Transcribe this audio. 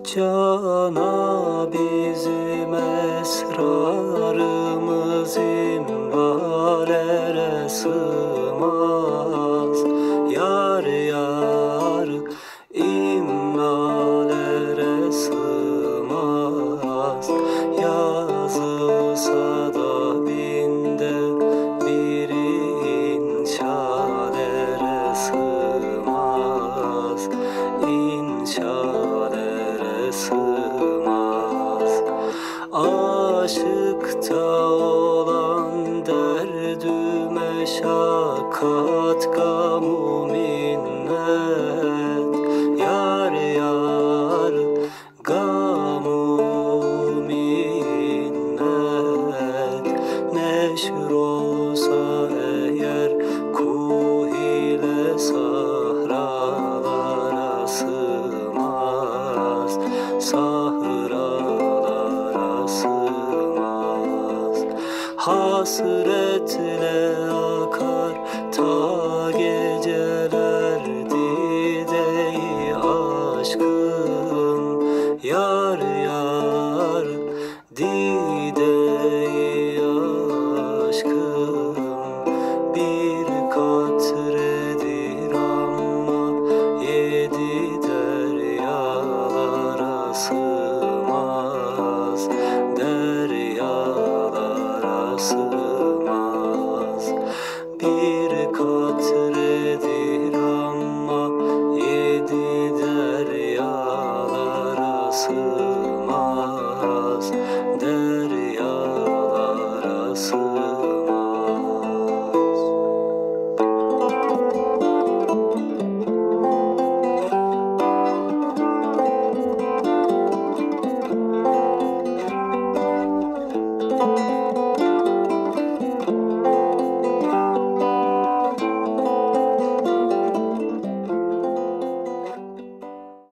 cana bizim esrarımız imbalere sığmaz. Yar yar imbalere sığmaz. Yazılsa da binde biri inşalere sığmaz. İnşalere sığmaz. Aşıkta olan derdü meşakkat gamu minnet. Yar yar gamu minnet. Neşr olsa eğer kuh ile sahralara sığmaz. Sahralara sığmaz. Hasret